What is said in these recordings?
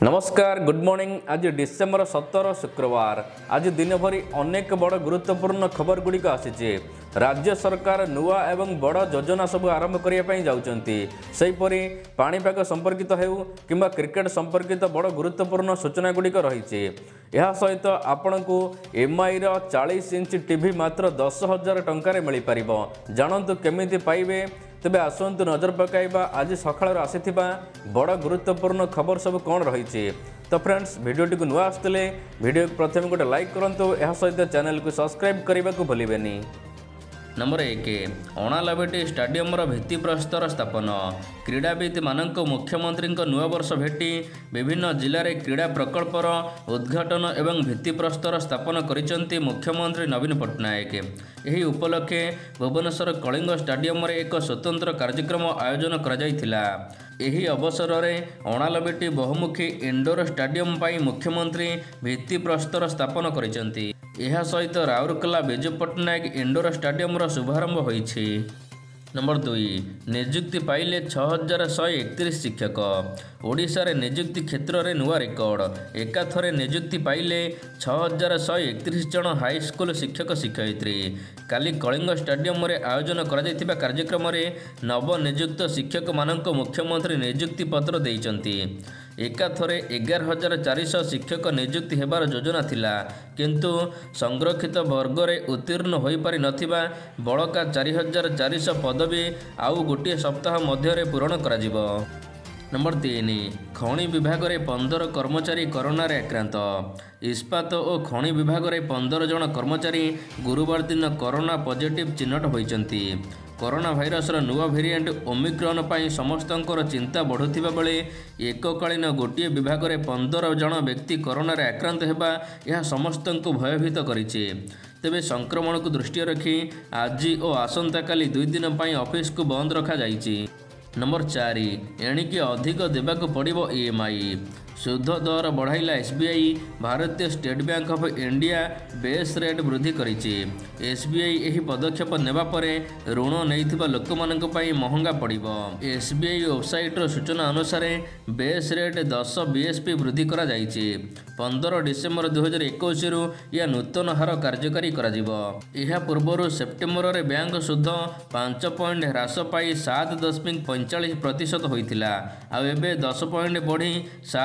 नमस्कार good morning. आज December 17 शुक्रवार। आज दिन भरी अनेक बड़ गुरुत्वपूर्ण खबर गुड़िक आसी। राज्य सरकार नुआ एवं बड़ योजना सब आरंभ करने जाउछंती। सेहीपरि पाणीपाग संपर्कित हेउ किंबा क्रिकेट संपर्कित बड़ गुरुत्वपूर्ण सूचना गुड़िक रही। यह सहित आपंक एमआई 40 इंच टीवी मात्र 10,000 टंकार मिल पार। जानतु केमिति पाइबे। तेबे आसंतु नजर पकाइबा आज सकाळ आसीथिबा बड़ गुरुत्वपूर्ण खबर सब कौन रही। तो फ्रेंड्स वीडियोटी को नुआ आसते वीडियो प्रथम गोटे लाइक करूँ। यह सहित चैनल को सब्सक्राइब करने को भूलें। नंबर 1 अणालाबेटी स्टाडियम भित्तिप्रस्तर स्थापन। क्रीड़ाविद मानक मुख्यमंत्री नुआ वर्ष भेटी विभिन्न जिले में क्रीड़ा प्रकल्पर उद्घाटन एवं भित्तिप्रस्तर स्थापन करिसेंती मुख्यमंत्री नवीन पट्टनायक। यही उपलक्षे भुवनेश्वर कलिंग स्टाडियम एक स्वतंत्र कार्यक्रम आयोजन करा। एही अवसर में अणालाबेटी बहुमुखी इंडोर स्टाडियम पाई मुख्यमंत्री भित्तिप्रस्तर स्थापन करिसेंती। यह सहित राउरकेला बिजू पट्टनायक इंडोर स्टाडियम शुभारंभ होईछि। नंबर 2 निजुक्ति पाइले 6,131 शिक्षक। ओडिशा रे निजुक्ति क्षेत्र में नुआ रेकर्ड। एकाथरे निजुक्ति पाइले 6,131 जन हाईस्कूल शिक्षक शिक्षयित्री। काली कलिंग स्टाडियम रे आयोजन करा कार्यक्रम में नवनिजुक्त शिक्षक मानक मुख्यमंत्री निजुक्ति पत्र देइचंती। एकाथरे 11,400 शिक्षक निजुक्ति हेबार योजना थिला, किंतु संरक्षित वर्ग में उत्तीर्ण हो पारि नथिबा बड़का 4,400 पदवी आउ गोटे सप्ताह मध्य पूरण करा जिवो। नंबर 3 खनि विभाग में 15 कर्मचारी कोरोना आक्रांत। इस्पात और खनि विभाग में 15 जन कर्मचारी गुरुवार दिन कोरोना पॉजिटिव चिन्हट होइचंती। कोरोना भाइरस नुआ वेरिएंट ओमिक्रॉन पाई समस्तंकर चिंता बढ़ुथिबा बेले एककालीन गोटे विभाग में 15 जन व्यक्ति कोरोना आक्रांत हेबा यह समस्तंको भयभीत करिछि। तेबे संक्रमण को दृष्टि रखी आज और आसंता काली 2 दिन पाई ऑफिस को बंद रखा जाइछि। नंबर 4 एणिकी अधिक देवाक पड़िबो ईएमआई। सुध दर बढ़ाइला एसबीआई। भारतीय State Bank of India base rate वृद्धि करिछि। एसबीआई एही पदक्षेप नेबा परे ऋण नैथिबा लोकमानक पई महंगा पड़िबो। एसबीआई वेबसाइट सूचना अनुसार बेस रेट 10 बीएसपी वृद्धि करा जाइछि। 15 डिसेम्बर 2021 रु या नूतन हार कार्यकारी करा जिवो। एहा पूर्वरु सेप्टेम्बर रे बैंक सुध 5 पॉइंट ह्रास पाई 7.45% होइथिला। आ एबे 10 पॉइंट बढ़ी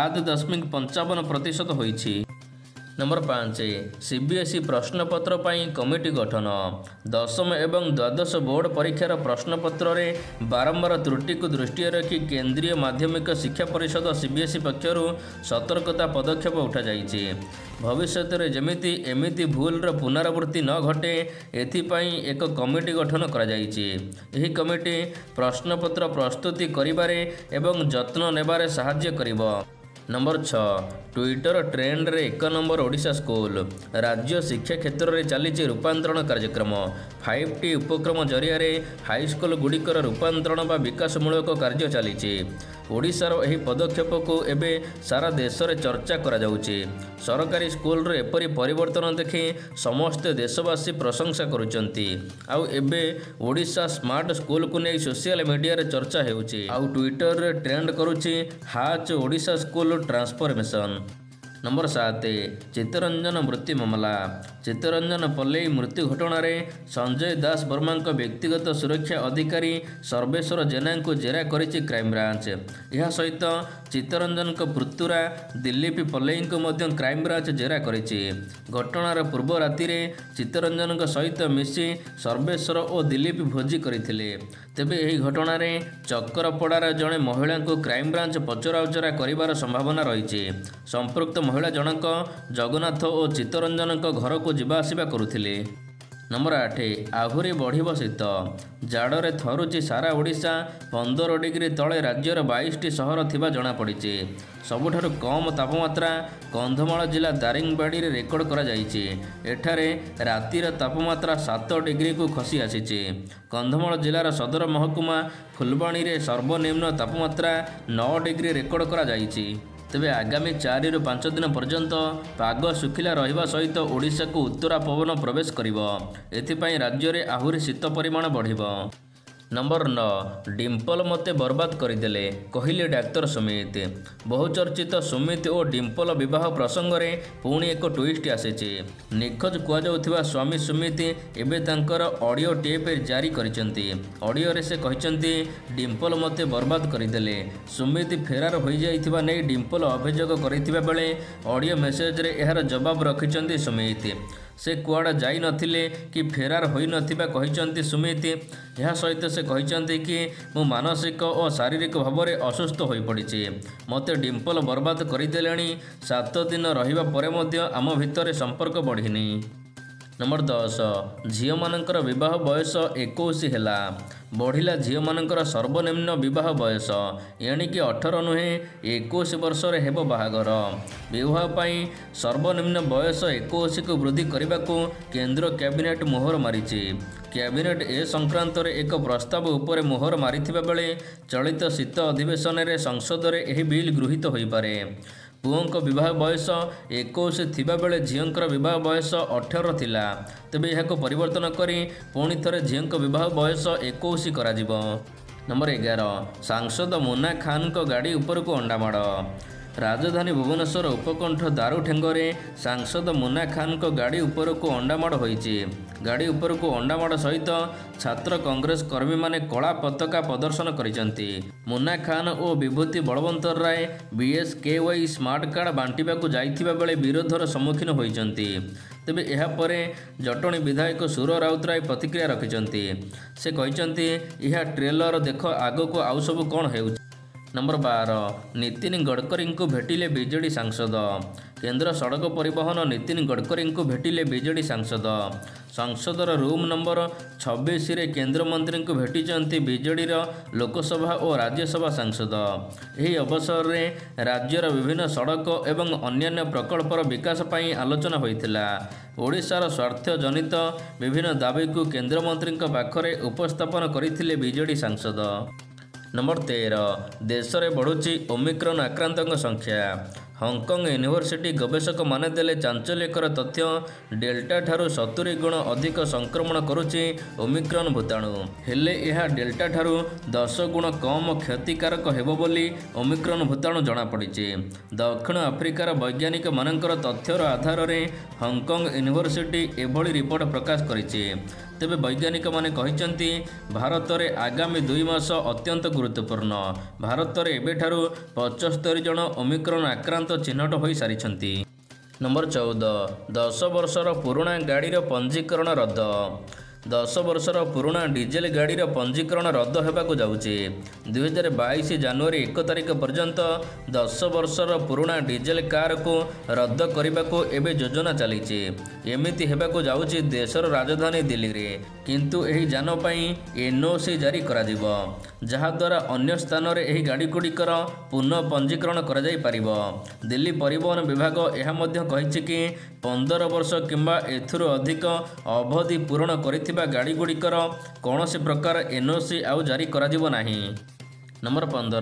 7.55% होइछि। नंबर 5 सीबीएसई प्रश्नपत्र पाई कमिटी गठन। 10वीं एवं द्वादश बोर्ड परीक्षार प्रश्नपत्र में बारंबार त्रुटि को दृष्टि रखी केंद्रीय माध्यमिक शिक्षा परिषद सीबीएसई पक्षर सतर्कता पदक्षेप उठा जाइछि। भविष्य में जमिति एमिति भूलर पुनरावृत्ति न घटे एथिपाई एक कमिटी गठन करा जाइछि। एही कमिटी प्रश्नपत्र प्रस्तुति करिबारे एवं जत्न नेबारे सहाय्य करिबो। नंबर 6 ट्विटर ट्रेंड रे 1 नंबर ओडिशा स्कूल। राज्य शिक्षा क्षेत्र में चली रूपांतरण कार्यक्रम 5T उपक्रम जरिया हाईस्कूल गुड़िकर रूपांतरण व विकासमूलक कार्य चली। ओडिशार एही पदक्षेप को एबे सारा देश में चर्चा करा जाउछि। सरकारी स्कूल रे एपरी परिवर्तन देखि समस्त देशवासी प्रशंसा करुचंती। आउ एबे ओडिशा स्मार्ट स्कूल को नहीं सोशल मीडिया रे चर्चा हेउछि। आउ ट्विटर रे ट्रेंड करुछि हाच Odisha school transformation. Number 7 Chittaranjan मृत्यु मामला। चित्तरंजन पल्लई मृत्यु घटना रे संजय दास वर्मा व्यक्तिगत सुरक्षा अधिकारी सर्वेश्वर जेना को जेरा करिछि क्राइमब्रांच। यह सहित चित्तरंजन पुतुरा दिलीप पल्लई को मध्य क्राइमब्रांच जेरा करिछि। घटनार पूर्व राति रे चित्तरंजन सहित मिसी सर्वेश्वर और दिलीप भोजी करथिले। तेबे एही घटना रे चक्करपड़ार जड़े महिला को क्राइमब्रांच पचराउचरा करिवार संभावना रही। संपृक्त महिला जनक जगन्नाथ और चित्तरंजन घर को जीवा आसिबा करुथिले। नंबर 8 आहुरी बढ़िबो शीत। जाड़े थरुची सारा ओडिशा 15 डिग्री तले राज्यर 22टी सहर थिबा जଣା पड़िछि। सबुठारु कम तापमात्रा कंधमाल जिला दारिंगबाड़ी रे रेकर्ड करा जाइछि। एठारे रातिर तापमात्रा 7 डिग्री को खसी आसिछि। कंधमाल जिलार सदर महकुमा फुलबाणी रे सर्वनिम्न तापमात्रा 9 डिग्री रेकर्ड करा जाइछि। तेबे आगामी 4 ରୁ 5 दिन पर्यंत पाग सुखिला रहिबा सहित ओडिशा को उत्तरा पवन प्रवेश करिवो। एथिपाई राज्य रे आहुरी शीत परिमाण बढ़िबो। नंबर 9 डिम्पल मते बर्बाद करदेले कहले डाक्तर सुमित। बहुचर्चित सुमित और डिम्पल बह प्रसंग में पुणी एक ट्विस्ट आसी। निखोज कहुवा स्वामी सुमित एवं तांकर ऑडियो टेप जारी करिसेंती। ऑडियो रे से कहते डिम्पल मते बर्बाद करदेले सुमित फेरार हो जाइथिबा नै डिम्पल अभियोग करथिबा बेले ऑडियो मेसेज रे एहार जवाब रखिसेंती सुमित। से कुआड़ा जाई नथिले कि फेरार होई नथिबा कहिसेंती सुमित। यह सहित से कहते कि मु मानसिक और शारीरिक भाव में असुस्थ हो पड़ी मते डिम्पल बर्बाद करदेले 7 दिन रहिबा परे मध्य आम भितर संपर्क बढ़िनी। नंबर 10 झील मानकर विवाह बयस 21 है बढ़िला झील मानकर सर्वनिम्न विवाह बयस एणिकी 18 नुहे 21 वर्ष हेब बाहागर। विवाह पाई सर्वनिम्न बयस 21 को वृद्धि करने को केंद्र कैबिनेट मोहर मारिछि। कैबिनेट ए संक्रांत एक प्रस्ताव उपर मोहर मारिथिबा बेले चलित शीत अधिवेशन में संसद में यह बिल गृहीत हो पारे। पुओं विवाह बयस 21 थिबा बेले झीओंकर विवाह बयस 18 थिला। तेबे यहाको परिवर्तन करी पुणी थरे झीओंक विवाह बयस 21 कराजिबो। नंबर 11 सांसद मुन्ना खान को गाड़ी उपर को अंडामाड़। राजधानी भुवनेश्वर उपकंठ दारुठेंगरे सांसद मुन्ना खान को गाड़ी उपर को अंडामाड़ होइछि। गाड़ी उपर को अंडामाड़ सहित छात्र कांग्रेस कर्मी माने कला पताका प्रदर्शन करिसेंती। मुन्ना खान और विभूति बलवंतर राय BSKY स्मार्ट कार्ड बांटिबाकू जाइथिबा बेले विरोधर सम्मुखीन होइचंती। तेबे एहा परे जटणी विधायक सुर राउतराय प्रतिक्रिया रखिचंती। से कहिचंती यह ट्रेलर देख आगको आउ सब कौन हेउछि। नंबर 12 नितिन गडकरी को भेटिले बीजेडी सांसद। केंद्र सड़क परिवहन नितिन गडकरी को भेटिले बीजेडी सांसद। संसदर रूम नंबर 26 रे केंद्र मंत्री को भेटिचंती बीजेडी लोकसभा और राज्यसभा सांसद। यही अवसर में राज्यर विभिन्न सड़क एवं अन्यान्य प्रकल्पर विकास पाई आलोचना होइथिला। ओडिशार स्वार्थ जनित विभिन्न दाबी को केंद्र मंत्री पाखरे उपस्थापन करथिले बीजेडी सांसद। नंबर 13 देश में बढ़ुची ओमिक्रॉन आक्रांतों संख्या। हांगकांग यूनिवर्सिटी गवेषक माने देले चांचल्यकर तथ्य डेल्टा ठारू 70 गुण अधिक संक्रमण करुची ओमिक्रॉन भूताणु। हेले यह डेल्टा ठारू 10 गुण कम क्षतिकारक हेबो बोली ओमिक्रॉन भूताणु जना पड़िछि। दक्षिण आफ्रिकार वैज्ञानिक मानकर तथ्यर आधार रे हांगकांग यूनिवर्सिटी एभली रिपोर्ट प्रकाश करिछि। तेबे वैज्ञानिक माने कहिचंती भारत में आगामी 2 मास अत्यंत गुरुत्वपूर्ण। भारत में एबेठारू 75 जन ओमिक्रॉन आक्रांत चिन्हट हो सारी। नंबर 14 10 वर्षर पुराणा गाड़ीर पंजीकरण रद्द। 10 वर्षर पुराणा डीजेल गाड़ीर पंजीकरण रद्द होगाकू जाउछि। 2022 जनवरी 1 तारिख पर्यंत 10 वर्षर पुराणा डीजेल कार को रद्द करने को एबे योजना चली। एमिति हेबाकू जाउछि देशर राजधानी दिल्ली रे किंतु एही जान पई NOC जारी कराजिबो जहा द्वारा अन्य स्थान रे एही गाड़ी गुड़िकर पुनः पंजीकरण करा जाई परिबो। दिल्ली परिवहन विभाग यह मध्य कहिछि कि 15 वर्ष किंबा एथुरु अधिक अवधि पूरण करिथिबा गाड़ी गुड़िकर कौनसी प्रकार NOC आउ जारी कराजिबो नाही। नंबर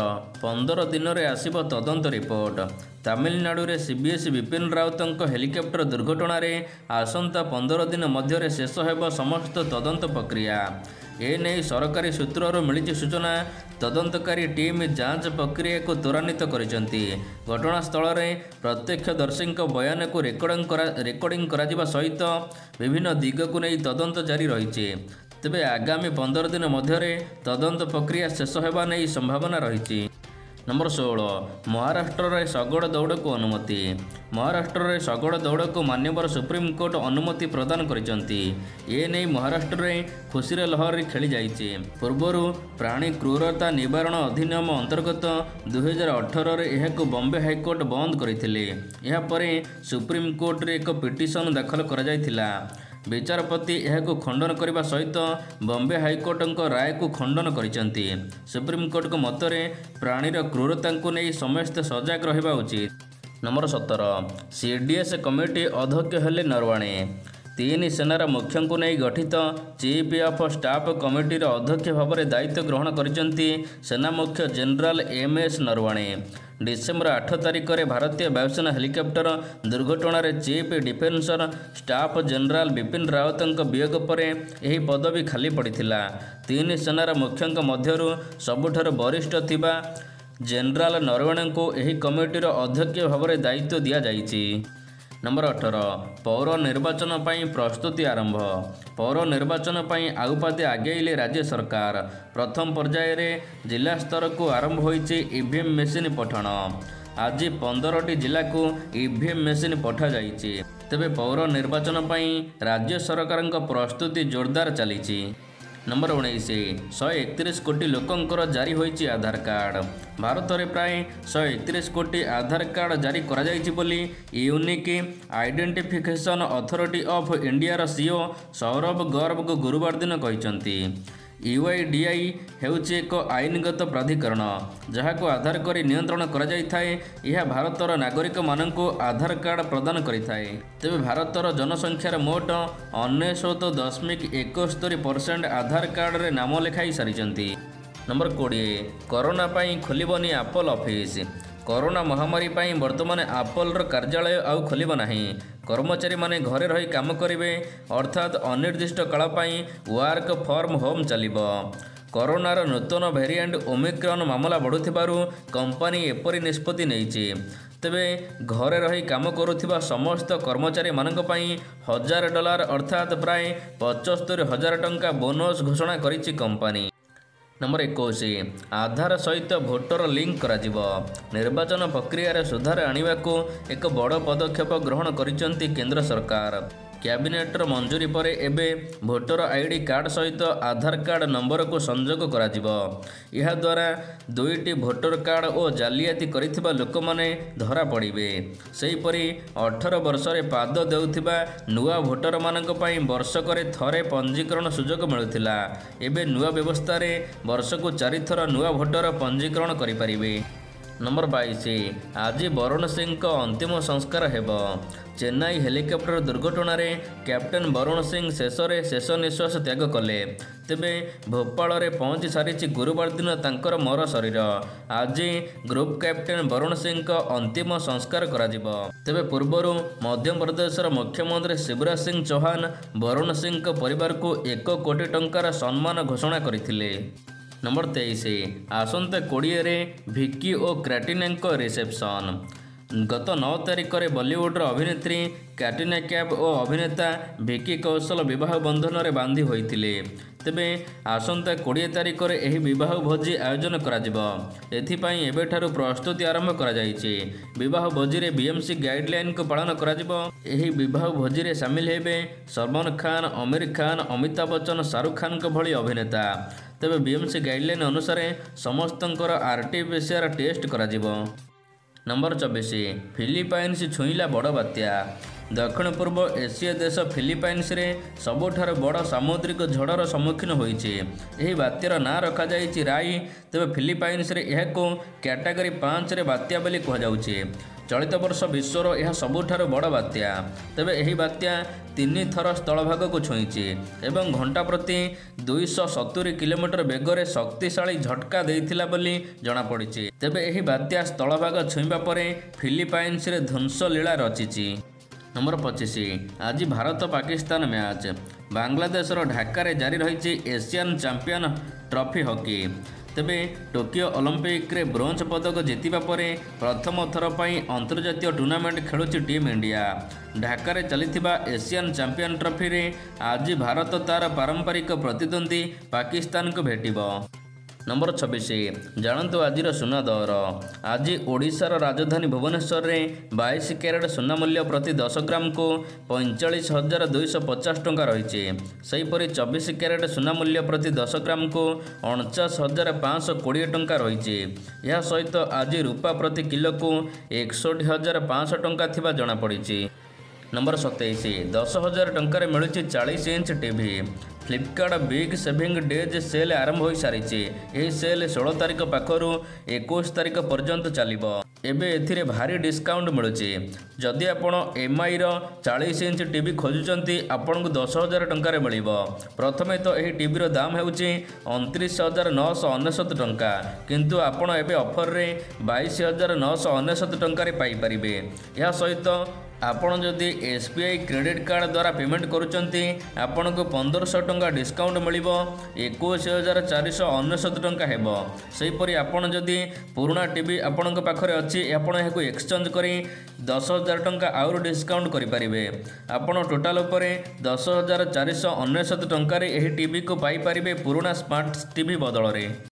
15 दिन में आसिबो तदंत रिपोर्ट। तमिलनाडु रे CBS विपिन राउत हेलिकप्टर दुर्घटना रे आसंता 15 दिन मध्य शेष हेब समस्त तदंत प्रक्रिया। एने सरकारी सूत्रରୁ मिली सूचना। तदंतकारी टीम जांच प्रक्रिया को त्वरान्वित करिसेंती। घटनास्थल में प्रत्यक्षदर्शी बयान को रेकर्डिंग करा सहित विभिन्न दिग को नहीं तदंत जारी रही। तेबे आगामी 15 दिन मध्य तदंत प्रक्रिया शेष होगा नहीं संभावना रही। नंबर 16 महाराष्ट्र रे शगड़ दौड़ को अनुमति। महाराष्ट्र रे शगड़ दौड़ को मान्यवर सुप्रीम कोर्ट अनुमति प्रदान करिसेंती। ए नहीं महाराष्ट्र रे खुशीर लहर खेली जाइछे। पूर्वरु प्राणी क्रूरता निवारण अधिनियम अंतर्गत 2018 रे एहाको बॉम्बे हाईकोर्ट बंद करथिले। एहा परे सुप्रीम कोर्ट रे एक पिटिशन दाखल करा जायथिला। विचारपति यह खंडन करने सहित बॉम्बे हाईकोर्ट राय को खंडन करिसेंती। सुप्रीम कोर्ट को मतरे प्राणीर क्रूरता को नहीं समस्ते सजग रहिबा उचित। नंबर 17 CDS कमिटी अध्यक्ष हेले नरवाणे। 3 सेनार मुख्यों को नहीं गठित चीफ ऑफ स्टाफ कमिटीर अध्यक्ष भाव में दायित्व ग्रहण करिसेंती सेना मुख्य जनरल MS नरवाणे। डिसेम्बर 8 तारिख में भारतीय वायुसेना हेलिकप्टर दुर्घटन चीफ डिफेन्सर स्टाफ जनरल बिपिन रावत वियोग पर यह पदवी खाली पड़ा। तीन सेनार मुख्यों मध्यरु सबुठार वरिष्ठ थिबा जनरल नरवणे को यह कमिटीर अध्यक्ष भाव में दायित्व दि जाइछि। नंबर 18 पौर निर्वाचन पर प्रस्तुति आरंभ। पौर निर्वाचन पर आउपादे आगेइले राज्य सरकार। प्रथम पर्याय रे जिला स्तर को आरंभ होइछि ईवीएम मेसीन पठन। आज 15टी जिला को ईवीएम मेसीन पठा जाइछि। तेबे पौर निर्वाचन पर राज्य सरकार प्रस्तुति जोरदार चली। नंबर 19 131 कोटी लोकंकर जारी होइछि आधार कार्ड। भारत में प्राय 131 कोटी आधार कार्ड जारी करा जाइछि बोली unique identification authority of India CEO Saurabh Garg को गुरुवार दिन कहिसंती। यूआईडीआई हेउछि एक आईनगत प्राधिकरण जहाको आधार करी नियंत्रण करा जाइथाए। यह भारतर नागरिक माननको आधार कार्ड प्रदान करिथाए। तेबे भारतर जनसंख्यार मोट 99.71% आधार कार्ड रे नाम लेखाई सारिचंती। नंबर 20 कोरोना पाई खोलिबनी एप्पल ऑफिस। कोरोना महामारी पाई वर्तमान एप्पलर कार्यालय आउ खोलिब नाही। कर्मचारी माने घरे रही काम करेंगे अर्थात अनिर्दिष्ट काल पाई वर्क फ्रॉम होम चलिबो। कोरोनार नूतन वेरिएंट ओमिक्रॉन मामला बढ़ुथिबारु कंपनी एपरी निष्पत्ति नेइछि। तेबे घरे रही काम करुथिबा समस्त कर्मचारी मानक पई $1000 अर्थात प्राय 75,000 टंका बोनस घोषणा करिछि कंपनी। नंबर 21 आधार सहित भोटर लिंक कराजिबो। निर्वाचन प्रक्रिया सुधार आनिबा को एक बड़ पदक्षेप ग्रहण करिसंती केंद्र सरकार। कैबिनेटर मंजूरी पर एबे भोटर आईडी कार्ड सहित आधार कार्ड नंबर को संजोग कराजिबो। यह द्वारा दुईटी भोटर कार्ड और जालियाती करिथिबा लोक माने धरा पड़िबे। सेहीपरि 18 वर्ष रे पाद देउथिबा नुआ भोटर मानक पई वर्षकरे थरे पंजीकरण सुजोग मिलुथिला। एबे नुआ व्यवस्था रे वर्षको 4 थर नुआ भोटर पंजीकरण करि परिबे। नंबर 22 आज वरुण सिंह को अंतिम संस्कार हेबो। चेन्नई हेलिकप्टर दुर्घटन कैप्टेन वरुण सिंह शेष निश्वास त्याग कले। तेबे भोपाल रे पहुंची सारी गुरुवार दिन तांकर मर शरीर। आज ग्रुप कैप्टेन वरुण सिंह को अंतिम संस्कार कराजिबो। तेबे पूर्वरु मध्य प्रदेशर मुख्यमंत्री शिवराज सिंह चौहान वरुण सिंह परिवार को 1 कोटी टंकार सम्मान घोषणा करथिले। नंबर 23 आसंता 20 रे भिकी और कैटरीना रिसेप्शन। गत 9 तारिख में बॉलीवुडर अभिनेत्री कैटरीना कैफ और अभिनेता भिकी कौशल विवाह बंधन में बांधी होइतिले। तेबे आसंता 20 तारिख में यह विवाह भोजी आयोजन करा। एथिपाई एबेठारु प्रस्तुति आरंभ करा जाइछि। विवाह भोजी रे बीएमसी गाइडलाइन को पालन करा जिवो। एही विवाह भोजी रे शामिल हेबे सलमान खान, आमिर खान, अमिताभ बच्चन, शाहरुख खान को भली अभिनेता। तेबे बीएमसी गाइडलाइन अनुसार समस्तंकर आरटीपीसीआर टेस्ट करा जिवो। नंबर 24 फिलिपाइन्स छुईला बड़ बात्या। दक्षिण पूर्व एसीय देश फिलिपाइन्स रे सबुठार बड़ सामुद्रिक झड़र सम्मुखीन होइछि। एही बात्यार नाँ रखा जाइछि राई। तेबे फिलिपाइन्स रे एहाको कैटेगरी 5 रे बात्या बोली कहा जाउछि। चलित वर्ष विश्वर यह सबुठार बड़ बात्या। तेबे एही बात्या 3 थर स्थलभाग को छुईछि एवं घंटा प्रति 270 किलोमीटर बेगरे शक्तिशाली झटका देइथिला बोली जणा पड़िछि। तेबे एही बात्या स्थलभाग छुईबा परे फिलिपाइन्स रे ध्वंस लीला रचिछि। नंबर 25 आज भारत पाकिस्तान मैच। बांग्लादेश ढाका रे जारी रही एशियन चैंपियन ट्रॉफी हॉकी। तेबे टोकियो ओलंपिक रे ब्रोंज पदक जीतिबा परे प्रथम थर पई अंतर्जातीय टूर्नामेंट खेलुछि टीम इंडिया। ढाका रे चलिथिबा एशियन चैंपियन ट्रॉफी रे आज भारत तार पारंपरिक प्रतिद्वंदी पाकिस्तान को भेटिबो। नंबर 26 जानतु आज सुना दर। आज ओडिशार राजधानी भुवनेश्वर में 22 कैरेट सुना मूल्य प्रति 10 ग्राम को 45,250 टंका रही। सेहीपरि 24 कैरेट सुना मूल्य प्रति 10 ग्राम को 49,520 टंका रही। यह सहित आज रूपा प्रति किलो को 61,500 टंका थिबा जणा पड़िछि। नंबर 27 10,000 टंकार मिलूँ 40 inch TV. Flipkart big saving days sale आरंभ हो सारी। यह सेल 16 तारिख पाखर 21 तारिख पर्यंत चलिबो। ଏବେ ଏଥିରେ ଭାରି ଡିସ୍କାଉଣ୍ଟ ମିଳୁଛି। ଯଦି ଆପଣ ଏମ୍ଆଇର 40 ଇଞ୍ଚ ଟିଭି ଖୋଜୁଛନ୍ତି ଆପଣଙ୍କୁ 10,000 ଟଙ୍କାରେ ମିଳିବ। ପ୍ରଥମେ ତ ଏହି ଟିଭିର ଦାମ ହେଉଛି 29,999 ଟଙ୍କା, କିନ୍ତୁ ଆପଣ ଏବେ ଅଫରରେ 22,999 ଟଙ୍କାରେ ପାଇପାରିବେ। ଏହା ସହିତ ଆପଣ ଯଦି SBI କ୍ରେଡିଟ୍ କାର୍ଡ଼ ଦ୍ୱାରା ପେମେଣ୍ଟ କରୁଛନ୍ତି ଆପଣଙ୍କୁ 1,500 ଟଙ୍କା ଡିସ୍କାଉଣ୍ଟ ମିଳିବ, 21,499 ଟଙ୍କା ହେବ। ସେହିପରି ଆପଣ ଯଦି ପୁରୁଣା ଟିଭି ଆପଣଙ୍କ ପାଖରେ ଅଛି ଆପଣ ଏହାକୁ ଏକ୍ସଚେଞ୍ଜ କରି 10,000 ଟଙ୍କା ଆହୁରି ଡିସ୍କାଉଣ୍ଟ କରିପାରିବେ। ଆପଣ ଟୋଟାଲ ଉପରେ 10,499 ଟଙ୍କାରେ ଏହି ଟିଭିକୁ ପାଇପାରିବେ ପୁରୁଣା ସ୍ମାର୍ଟ ଟିଭି ବଦଳରେ।